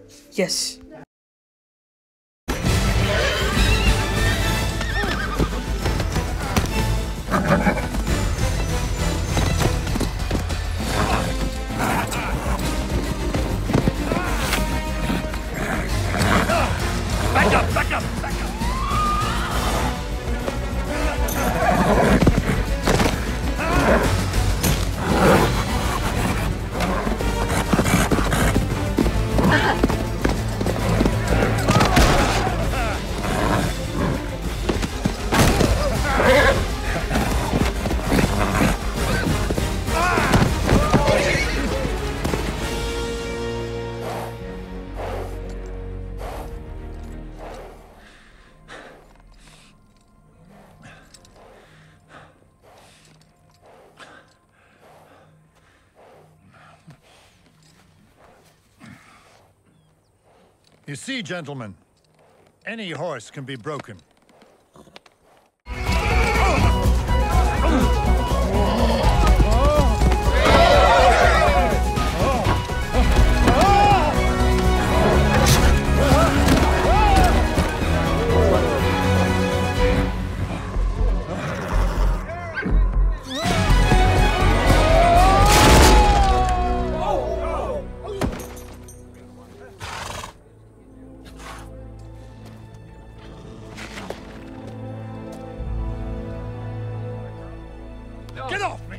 Yes. Back up, back up, back up! You see, gentlemen, any horse can be broken. Get off me!